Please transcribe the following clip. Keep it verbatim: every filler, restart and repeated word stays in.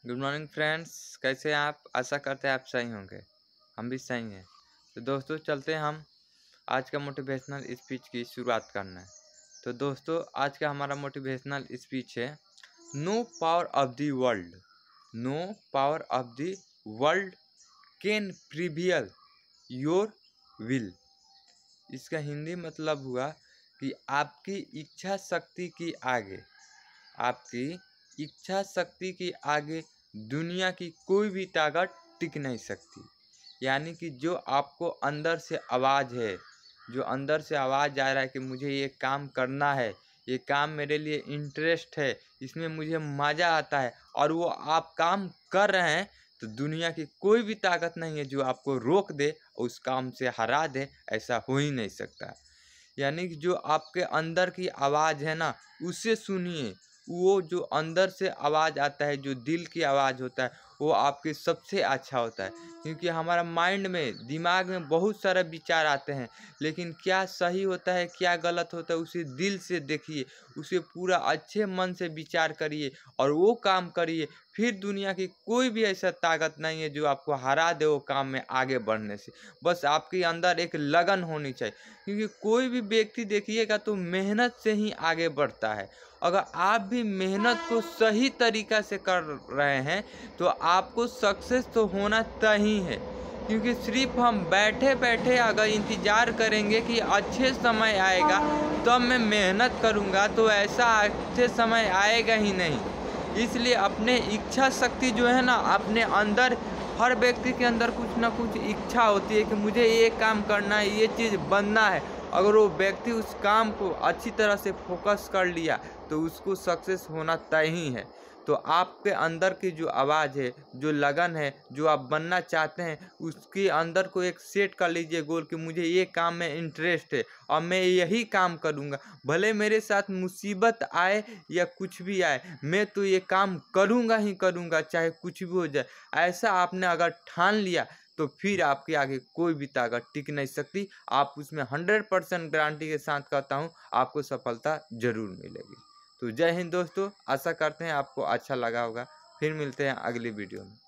Good morning friends, कैसे हैं आप। आशा करते हैं आप सही होंगे। हम भी सही हैं। तो दोस्तों चलते हैं हम आज का मोटिवेशनल स्पीच की शुरुआत करना है। तो दोस्तों आज का हमारा मोटिवेशनल स्पीच है, no power of the world no power of the world can prevail your will. इसका हिंदी मतलब हुआ कि आपकी इच्छा शक्ति की आगे आपकी इच्छा शक्ति की आगे दुनिया की कोई भी ताकत टिक नहीं सकती। यानी कि जो आपको अंदर से आवाज़ है, जो अंदर से आवाज़ आ रहा है कि मुझे ये काम करना है, ये काम मेरे लिए इंटरेस्ट है, इसमें मुझे मज़ा आता है, और वो आप काम कर रहे हैं, तो दुनिया की कोई भी ताकत नहीं है जो आपको रोक दे और उस काम से हरा दे। ऐसा हो ही नहीं सकता। यानी कि जो आपके अंदर की आवाज़ है ना, उसे सुनिए। वो जो अंदर से आवाज़ आता है, जो दिल की आवाज़ होता है, वो आपके सबसे अच्छा होता है। क्योंकि हमारा माइंड में, दिमाग में बहुत सारे विचार आते हैं, लेकिन क्या सही होता है क्या गलत होता है उसे दिल से देखिए, उसे पूरा अच्छे मन से विचार करिए और वो काम करिए। फिर दुनिया की कोई भी ऐसा ताकत नहीं है जो आपको हरा दे वो काम में आगे बढ़ने से। बस आपके अंदर एक लगन होनी चाहिए, क्योंकि कोई भी व्यक्ति देखिएगा तो मेहनत से ही आगे बढ़ता है। अगर आप भी मेहनत को सही तरीक़ा से कर रहे हैं तो आपको सक्सेस तो होना तय ही है। क्योंकि सिर्फ हम बैठे बैठे अगर इंतज़ार करेंगे कि अच्छे समय आएगा तब मैं मेहनत करूँगा, तो ऐसा अच्छे समय आएगा ही नहीं। इसलिए अपने इच्छा शक्ति जो है ना, अपने अंदर, हर व्यक्ति के अंदर कुछ ना कुछ इच्छा होती है कि मुझे ये काम करना है, ये चीज़ बनना है। अगर वो व्यक्ति उस काम को अच्छी तरह से फोकस कर लिया तो उसको सक्सेस होना तय ही है। तो आपके अंदर की जो आवाज़ है, जो लगन है, जो आप बनना चाहते हैं, उसके अंदर को एक सेट कर लीजिए गोल कि मुझे ये काम में इंटरेस्ट है और मैं यही काम करूँगा। भले मेरे साथ मुसीबत आए या कुछ भी आए, मैं तो ये काम करूँगा ही करूँगा, चाहे कुछ भी हो जाए। ऐसा आपने अगर ठान लिया तो फिर आपके आगे कोई भी ताकत टिक नहीं सकती। आप उसमें हंड्रेड परसेंट गारंटी के साथ कहता हूँ आपको सफलता ज़रूर मिलेगी। तो जय हिंद दोस्तों, आशा करते हैं आपको अच्छा लगा होगा। फिर मिलते हैं अगली वीडियो में।